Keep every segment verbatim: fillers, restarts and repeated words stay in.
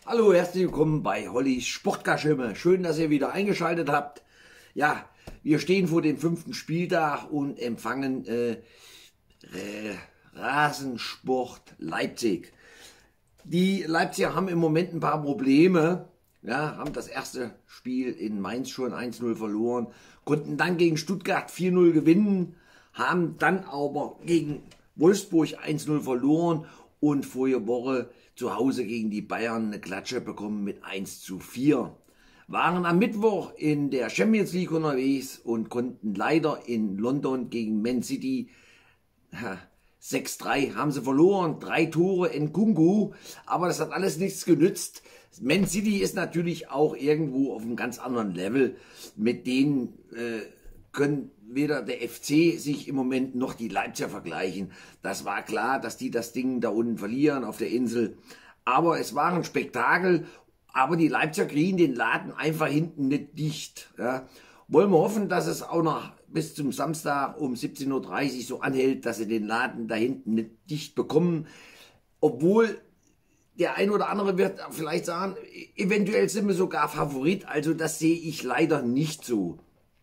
Hallo, herzlich willkommen bei Hollys Sportkaschemme. Schön, dass ihr wieder eingeschaltet habt. Ja, wir stehen vor dem fünften Spieltag und empfangen äh, äh, Rasensport Leipzig. Die Leipziger haben im Moment ein paar Probleme. Ja, haben das erste Spiel in Mainz schon eins null verloren, konnten dann gegen Stuttgart vier null gewinnen, haben dann aber gegen Wolfsburg eins null verloren und vorige Woche zu Hause gegen die Bayern eine Klatsche bekommen mit eins zu vier. Waren am Mittwoch in der Champions League unterwegs und konnten leider in London gegen Man City sechs drei haben sie verloren, drei Tore in Kungu, aber das hat alles nichts genützt. Man City ist natürlich auch irgendwo auf einem ganz anderen Level, mit denen äh, können weder der F C sich im Moment noch die Leipziger vergleichen. Das war klar, dass die das Ding da unten verlieren auf der Insel, aber es war ein Spektakel, aber die Leipziger kriegen den Laden einfach hinten nicht dicht. Ja. Wollen wir hoffen, dass es auch noch bis zum Samstag um siebzehn Uhr dreißig so anhält, dass sie den Laden da hinten nicht dicht bekommen. Obwohl der ein oder andere wird vielleicht sagen, eventuell sind wir sogar Favorit. Also das sehe ich leider nicht so.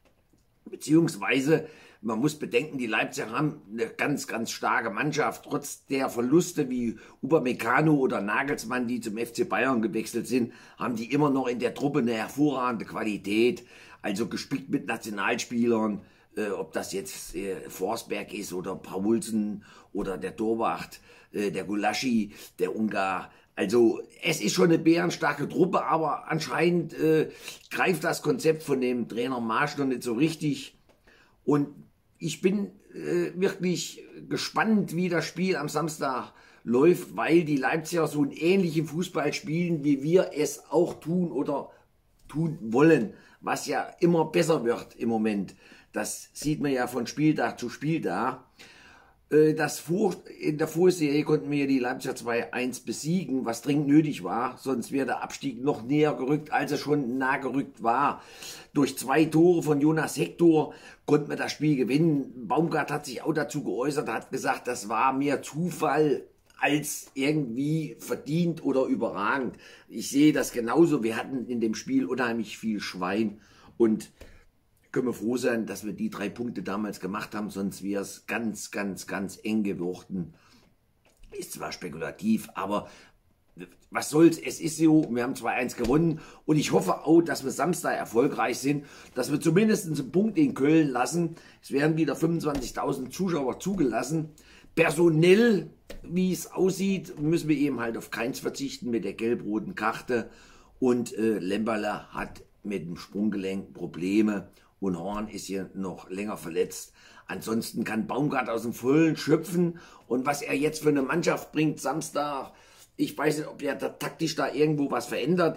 Beziehungsweise, man muss bedenken, die Leipziger haben eine ganz, ganz starke Mannschaft. Trotz der Verluste wie Upamecano oder Nagelsmann, die zum F C Bayern gewechselt sind, haben die immer noch in der Truppe eine hervorragende Qualität. Also gespickt mit Nationalspielern, äh, ob das jetzt äh, Forsberg ist oder Paulsen oder der Torwart, äh, der Gulaschi, der Ungar. Also es ist schon eine bärenstarke Truppe, aber anscheinend äh, greift das Konzept von dem Trainer Marsch noch nicht so richtig. Und ich bin äh, wirklich gespannt, wie das Spiel am Samstag läuft, weil die Leipziger so einen ähnlichen Fußball spielen, wie wir es auch tun oder tun wollen, was ja immer besser wird im Moment. Das sieht man ja von Spieltag zu Spieltag. Das Vor in der Vorserie konnten wir die Leipziger zwei eins besiegen, was dringend nötig war. Sonst wäre der Abstieg noch näher gerückt, als er schon nah gerückt war. Durch zwei Tore von Jonas Hector konnten wir das Spiel gewinnen. Baumgart hat sich auch dazu geäußert, hat gesagt, das war mehr Zufall als irgendwie verdient oder überragend. Ich sehe das genauso. Wir hatten in dem Spiel unheimlich viel Schwein und können wir froh sein, dass wir die drei Punkte damals gemacht haben, sonst wäre es ganz, ganz, ganz eng geworden. Ist zwar spekulativ, aber was soll's, es ist so, wir haben zwei eins gewonnen und ich hoffe auch, dass wir Samstag erfolgreich sind, dass wir zumindest einen Punkt in Köln lassen. Es werden wieder fünfundzwanzigtausend Zuschauer zugelassen. Personell, wie es aussieht, müssen wir eben halt auf keins verzichten mit der gelb-roten Karte und äh, Lemberle hat mit dem Sprunggelenk Probleme. Und Horn ist hier noch länger verletzt. Ansonsten kann Baumgart aus dem Vollen schöpfen. Und was er jetzt für eine Mannschaft bringt, Samstag, ich weiß nicht, ob er da taktisch da irgendwo was verändert.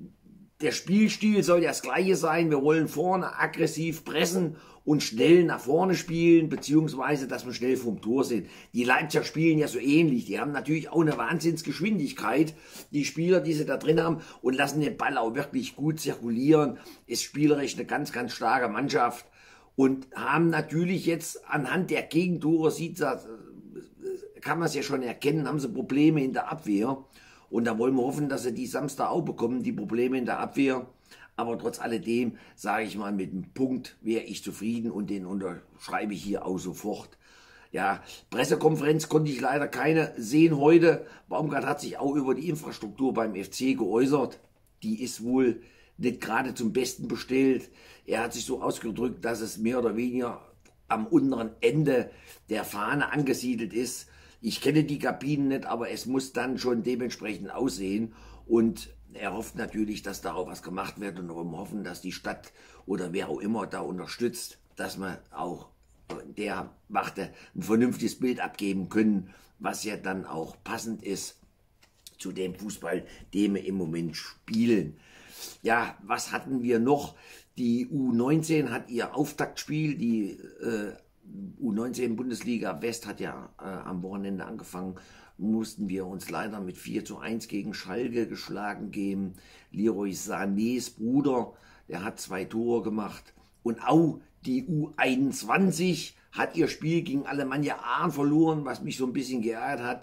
Der Spielstil soll ja das gleiche sein. Wir wollen vorne aggressiv pressen und schnell nach vorne spielen, beziehungsweise, dass wir schnell vom Tor sind. Die Leipziger spielen ja so ähnlich. Die haben natürlich auch eine Wahnsinnsgeschwindigkeit, die Spieler, die sie da drin haben, und lassen den Ball auch wirklich gut zirkulieren. Ist spielerisch eine ganz, ganz starke Mannschaft und haben natürlich jetzt anhand der Gegentore, sieht das, kann man es ja schon erkennen, haben sie Probleme in der Abwehr. Und da wollen wir hoffen, dass sie die Samstag auch bekommen, die Probleme in der Abwehr. Aber trotz alledem, sage ich mal, mit dem Punkt wäre ich zufrieden und den unterschreibe ich hier auch sofort. Ja, Pressekonferenz konnte ich leider keine sehen heute. Baumgart hat sich auch über die Infrastruktur beim F C geäußert. Die ist wohl nicht gerade zum Besten bestellt. Er hat sich so ausgedrückt, dass es mehr oder weniger am unteren Ende der Fahne angesiedelt ist. Ich kenne die Kabinen nicht, aber es muss dann schon dementsprechend aussehen. Und er hofft natürlich, dass darauf was gemacht wird und wir hoffen, dass die Stadt oder wer auch immer da unterstützt, dass wir auch der Wachte ein vernünftiges Bild abgeben können, was ja dann auch passend ist zu dem Fußball, den wir im Moment spielen. Ja, was hatten wir noch? Die U neunzehn hat ihr Auftaktspiel, die äh, U neunzehn Bundesliga West hat ja äh, am Wochenende angefangen, mussten wir uns leider mit vier zu eins gegen Schalke geschlagen geben. Leroy Sanés Bruder, der hat zwei Tore gemacht. Und auch die U einundzwanzig hat ihr Spiel gegen Alemannia Aachen verloren, was mich so ein bisschen geärgert hat,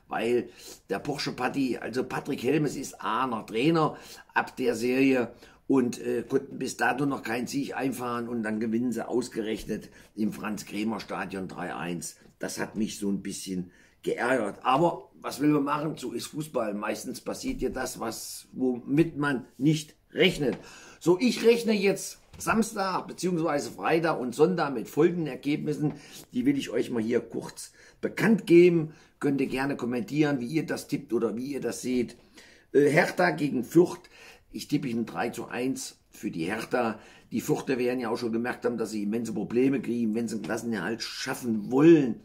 weil der Porsche Patti, also Patrick Helmes ist Ahner Trainer ab der Serie und äh, konnten bis dato noch keinen Sieg einfahren und dann gewinnen sie ausgerechnet im Franz-Kremer-Stadion drei eins. Das hat mich so ein bisschen geärgert. Aber was will man machen? So ist Fußball. Meistens passiert ja das, was, womit man nicht rechnet. So, ich rechne jetzt Samstag bzw. Freitag und Sonntag mit folgenden Ergebnissen. Die will ich euch mal hier kurz bekannt geben. Könnt ihr gerne kommentieren, wie ihr das tippt oder wie ihr das seht. Äh, Hertha gegen Fürth. Ich tippe ein drei zu eins für die Hertha. Die Fürther werden ja auch schon gemerkt haben, dass sie immense Probleme kriegen, wenn sie einen Klassenerhalt schaffen wollen.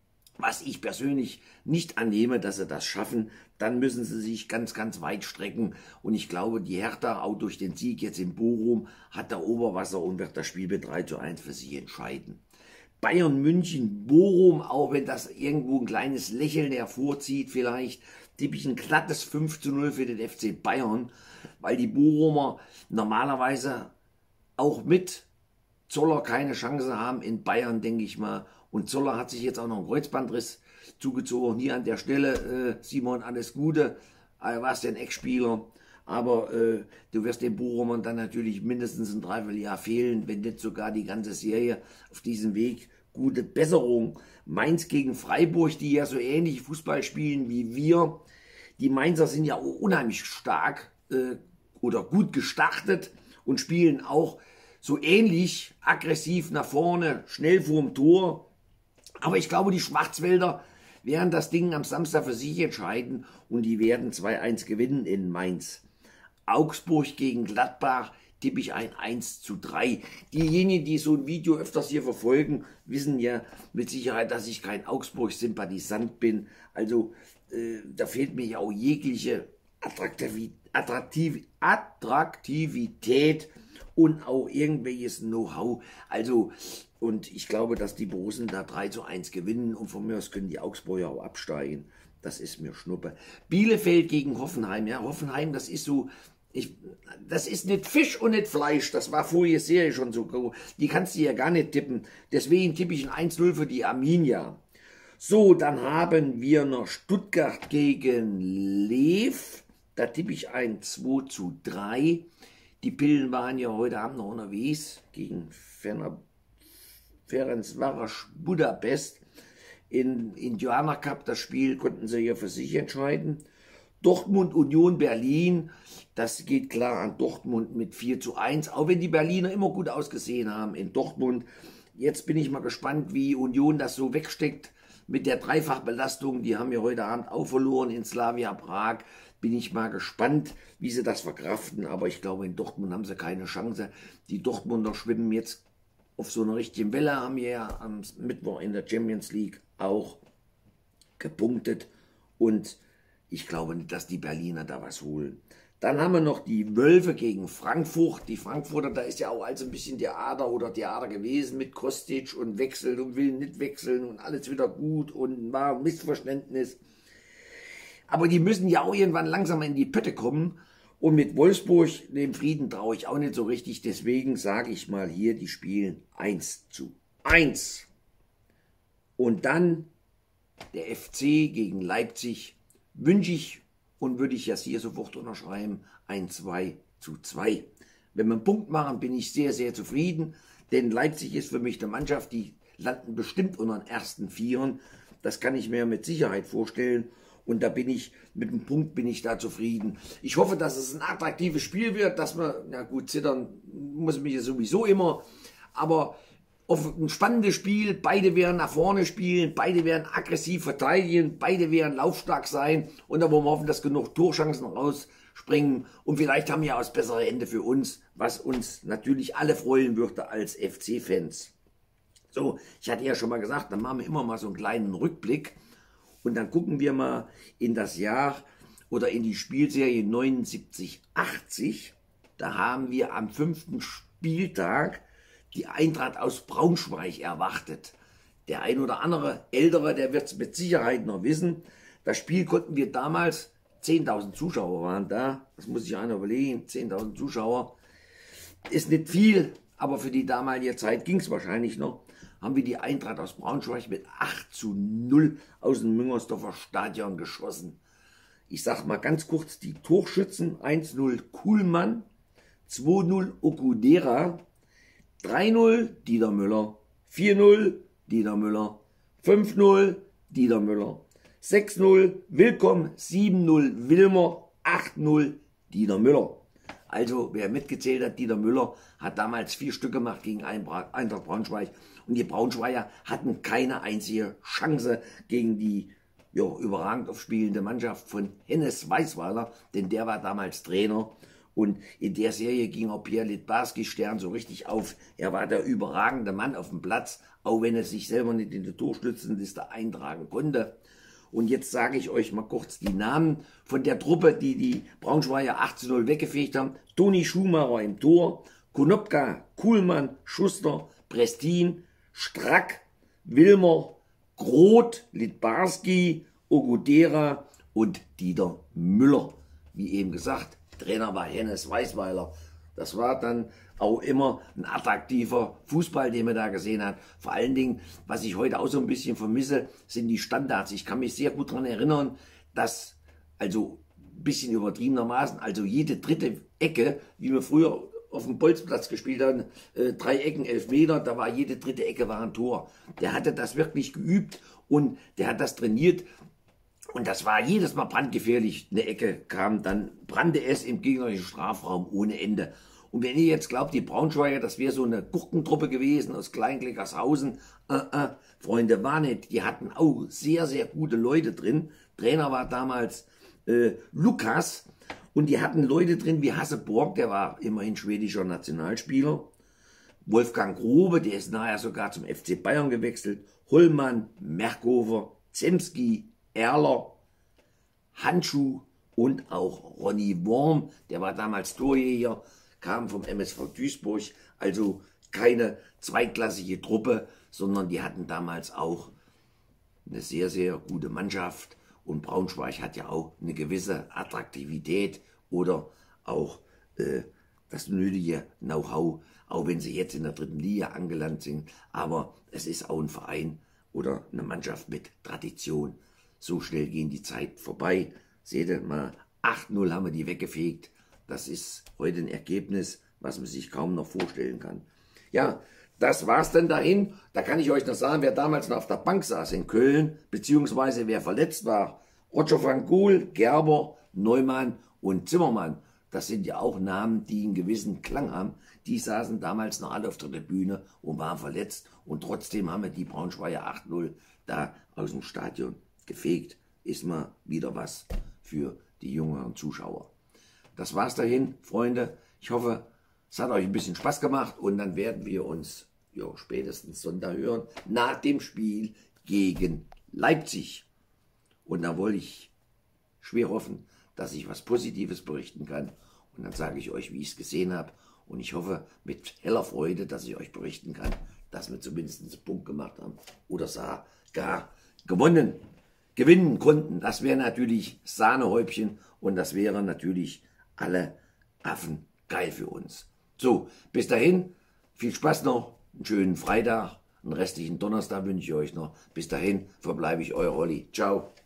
Was ich persönlich nicht annehme, dass sie das schaffen, dann müssen sie sich ganz, ganz weit strecken. Und ich glaube, die Hertha, auch durch den Sieg jetzt in Bochum, hat da Oberwasser und wird das Spiel mit drei zu eins für sich entscheiden. Bayern München, Bochum, auch wenn das irgendwo ein kleines Lächeln hervorzieht vielleicht, tippe ich ein glattes fünf zu null für den F C Bayern, weil die Bochumer normalerweise auch mit Zoller keine Chance haben in Bayern, denke ich mal. Und Zoller hat sich jetzt auch noch einen Kreuzbandriss zugezogen. Hier an der Stelle, äh, Simon, alles Gute. Du warst ja ein Ex-Spieler. Aber äh, du wirst den Bochumern dann natürlich mindestens ein Dreivierteljahr fehlen, wenn nicht sogar die ganze Serie auf diesem Weg. Gute Besserung. Mainz gegen Freiburg, die ja so ähnlich Fußball spielen wie wir. Die Mainzer sind ja unheimlich stark äh, oder gut gestartet und spielen auch so ähnlich aggressiv nach vorne, schnell vorm Tor. Aber ich glaube, die Schwarzwälder werden das Ding am Samstag für sich entscheiden und die werden zwei eins gewinnen in Mainz. Augsburg gegen Gladbach tippe ich ein eins zu drei. Diejenigen, die so ein Video öfters hier verfolgen, wissen ja mit Sicherheit, dass ich kein Augsburg-Sympathisant bin. Also äh, da fehlt mir ja auch jegliche Attraktiv Attraktiv Attraktivität und auch irgendwelches Know-how. Also, und ich glaube, dass die Borussen da drei zu eins gewinnen und von mir aus können die Augsburger auch absteigen. Das ist mir Schnuppe. Bielefeld gegen Hoffenheim. Ja, Hoffenheim, das ist so, ich, das ist nicht Fisch und nicht Fleisch. Das war vorige Serie schon so. Die kannst du ja gar nicht tippen. Deswegen tippe ich ein eins null für die Arminia. So, dann haben wir noch Stuttgart gegen Lev. Da tippe ich ein zwei zu drei. Die Pillen waren ja heute Abend noch unterwegs gegen Ferencváros Budapest. In Indianer Cup, das Spiel konnten sie ja für sich entscheiden. Dortmund Union Berlin, das geht klar an Dortmund mit vier zu eins, auch wenn die Berliner immer gut ausgesehen haben in Dortmund. Jetzt bin ich mal gespannt, wie Union das so wegsteckt mit der Dreifachbelastung. Die haben ja heute Abend auch verloren in Slavia Prag. Bin ich mal gespannt, wie sie das verkraften. Aber ich glaube, in Dortmund haben sie keine Chance. Die Dortmunder schwimmen jetzt auf so einer richtigen Welle, haben ja am Mittwoch in der Champions League auch gepunktet. Und ich glaube nicht, dass die Berliner da was holen. Dann haben wir noch die Wölfe gegen Frankfurt. Die Frankfurter, da ist ja auch also ein bisschen Theater oder Theater gewesen mit Kostic und wechselt und will nicht wechseln und alles wieder gut und war ein Missverständnis. Aber die müssen ja auch irgendwann langsam in die Pötte kommen. Und mit Wolfsburg, dem Frieden, traue ich auch nicht so richtig. Deswegen sage ich mal hier, die spielen eins zu eins. Und dann der F C gegen Leipzig wünsche ich und würde ich das hier sofort unterschreiben, ein zwei zu zwei. Wenn wir einen Punkt machen, bin ich sehr, sehr zufrieden. Denn Leipzig ist für mich eine Mannschaft, die landen bestimmt unter den ersten Vieren. Das kann ich mir mit Sicherheit vorstellen. Und da bin ich, mit dem Punkt bin ich da zufrieden. Ich hoffe, dass es ein attraktives Spiel wird, dass man, na gut, zittern muss mich ja sowieso immer, aber auf ein spannendes Spiel, beide werden nach vorne spielen, beide werden aggressiv verteidigen, beide werden laufstark sein und da wollen wir hoffen, dass genug Torchancen rausspringen und vielleicht haben wir ja auch das bessere Ende für uns, was uns natürlich alle freuen würde als F C-Fans. So, ich hatte ja schon mal gesagt, dann machen wir immer mal so einen kleinen Rückblick. Und dann gucken wir mal in das Jahr oder in die Spielserie neunundsiebzig achtzig. Da haben wir am fünften Spieltag die Eintracht aus Braunschweig erwartet. Der ein oder andere Ältere, der wird es mit Sicherheit noch wissen. Das Spiel konnten wir damals, zehntausend Zuschauer waren da, das muss sich einer überlegen, zehntausend Zuschauer. Ist nicht viel, aber für die damalige Zeit ging es wahrscheinlich noch. haben wir die Eintracht aus Braunschweig mit acht zu null aus dem Müngersdorfer Stadion geschossen. Ich sag mal ganz kurz die Torschützen: eins null Kuhlmann, zwei null Okudera, drei null Dieter Müller, vier null Dieter Müller, fünf null Dieter Müller, sechs null Willkomm, sieben null Wilmer, acht null Dieter Müller. Also wer mitgezählt hat, Dieter Müller hat damals vier Stück gemacht gegen Eintracht Braunschweig und die Braunschweiger hatten keine einzige Chance gegen die ja, überragend aufspielende Mannschaft von Hennes Weisweiler, denn der war damals Trainer. Und in der Serie ging auch Pierre Littbarski Stern so richtig auf. Er war der überragende Mann auf dem Platz, auch wenn er sich selber nicht in die Torschützenliste eintragen konnte. Und jetzt sage ich euch mal kurz die Namen von der Truppe, die die Braunschweiger acht zu null weggefegt haben. Toni Schumacher im Tor, Konopka, Kuhlmann, Schuster, Prestin, Strack, Wilmer, Groth, Littbarski, Okudera und Dieter Müller. Wie eben gesagt, Trainer war Hennes Weisweiler. Das war dann auch immer ein attraktiver Fußball, den man da gesehen hat. Vor allen Dingen, was ich heute auch so ein bisschen vermisse, sind die Standards. Ich kann mich sehr gut daran erinnern, dass, also ein bisschen übertriebenermaßen, also jede dritte Ecke, wie wir früher auf dem Bolzplatz gespielt haben, äh, drei Ecken, elf Meter, da war jede dritte Ecke war ein Tor. Der hatte das wirklich geübt und der hat das trainiert. Und das war jedes Mal brandgefährlich. Eine Ecke kam, dann brannte es im gegnerischen Strafraum ohne Ende. Und wenn ihr jetzt glaubt, die Braunschweiger, das wäre so eine Gurkentruppe gewesen aus Kleinkleckershausen, äh, äh, Freunde, war nicht. Die hatten auch sehr, sehr gute Leute drin. Trainer war damals äh, Lukas und die hatten Leute drin wie Hasse Borg, der war immerhin schwedischer Nationalspieler. Wolfgang Grobe, der ist nachher sogar zum F C Bayern gewechselt. Hollmann, Merkhofer, Zemski, Erler, Handschuh und auch Ronny Worm, der war damals Torjäger, kam vom M S V Duisburg, also keine zweitklassige Truppe, sondern die hatten damals auch eine sehr, sehr gute Mannschaft und Braunschweig hat ja auch eine gewisse Attraktivität oder auch äh, das nötige Know-how, auch wenn sie jetzt in der dritten Liga angelangt sind, aber es ist auch ein Verein oder eine Mannschaft mit Tradition. So schnell gehen die Zeit vorbei. Seht ihr mal, acht null haben wir die weggefegt. Das ist heute ein Ergebnis, was man sich kaum noch vorstellen kann. Ja, das war's dann dahin. Da kann ich euch noch sagen, wer damals noch auf der Bank saß in Köln, beziehungsweise wer verletzt war. Roger van Gool, Gerber, Neumann und Zimmermann. Das sind ja auch Namen, die einen gewissen Klang haben. Die saßen damals noch alle auf der Tribüne und waren verletzt. Und trotzdem haben wir die Braunschweiger acht null da aus dem Stadion gefegt. Ist mal wieder was für die jüngeren Zuschauer. Das war's dahin, Freunde. Ich hoffe, es hat euch ein bisschen Spaß gemacht und dann werden wir uns ja, spätestens Sonntag hören nach dem Spiel gegen Leipzig. Und da wollte ich schwer hoffen, dass ich was Positives berichten kann. Und dann sage ich euch, wie ich es gesehen habe. Und ich hoffe mit heller Freude, dass ich euch berichten kann, dass wir zumindest einen Punkt gemacht haben oder gar gewonnen, gewinnen konnten. Das wäre natürlich Sahnehäubchen und das wäre natürlich alle Affen geil für uns. So, bis dahin, viel Spaß noch, einen schönen Freitag, einen restlichen Donnerstag wünsche ich euch noch. Bis dahin verbleibe ich, euer Olli. Ciao.